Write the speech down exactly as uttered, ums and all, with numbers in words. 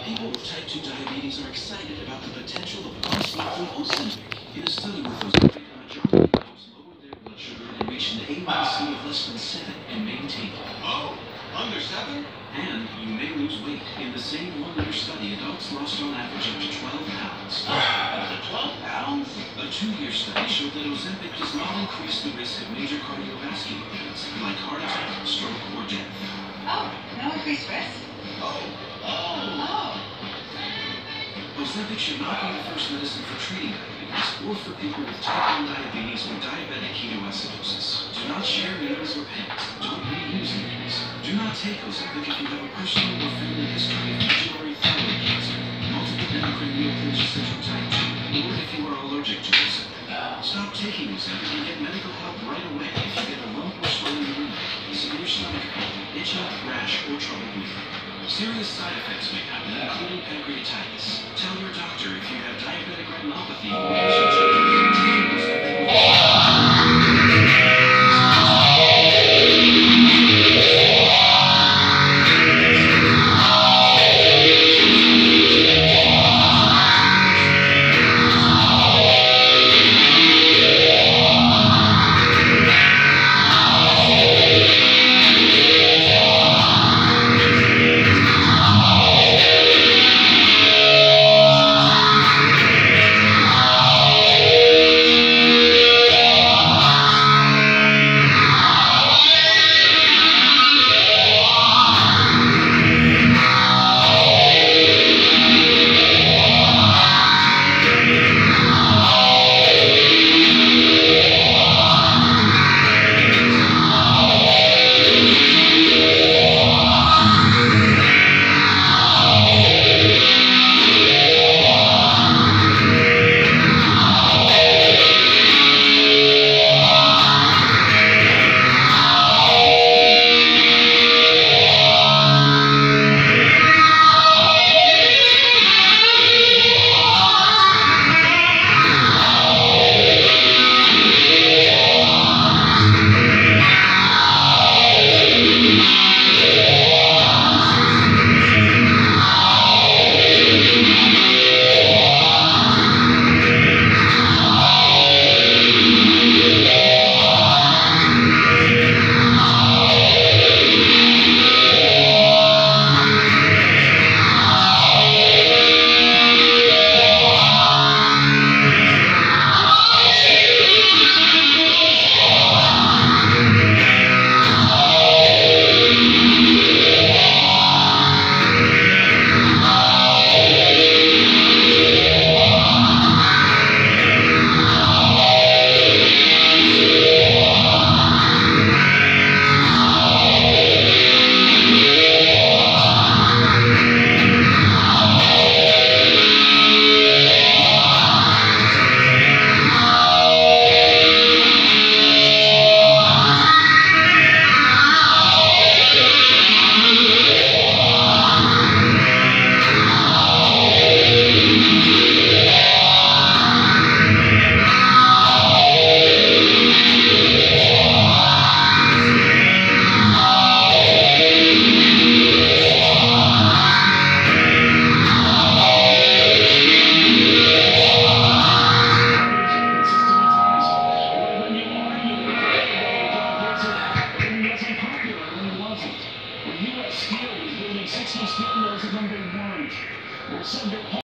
People with type two diabetes are excited about the potential of once-monthly Ozempic. In a study with Ozempic, a majority of adults lowered their blood sugar and reached an A one C of less than seven and maintained it. Oh, under seven? And you may lose weight. In the same one-year study, adults lost on average up to twelve pounds. Up to twelve pounds? A two-year study showed that Ozempic does not increase the risk of major cardiovascular events like heart attack, stroke, or death. Oh, no increased risk? Oh, oh. Oh. Ozempic should not be the first medicine for treating diabetes or for people with type one diabetes or diabetic ketoacidosis. Do not share needles or pens. Don't reuse needles. Do not take Ozempic if you have a personal or family history of pituitary thyroid cancer, multiple endocrine neoplasia syndrome type two, or if you are allergic to Ozempic. Stop taking Ozempic and get medical help right away if you get a lump or swelling in your neck, severe stomach pain, itching, rash, or trouble breathing. Serious side effects may happen, including pancreatitis. Tell your doctor if you have diabetic retinopathy or vision changes. Taking Ozempic will Steel was building sixty steel mills at number one.